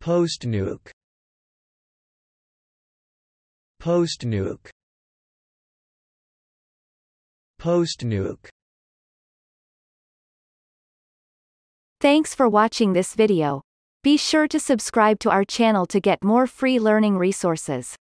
postnuke, postnuke, postnuke. Thanks for watching this video. Be sure to subscribe to our channel to get more free learning resources.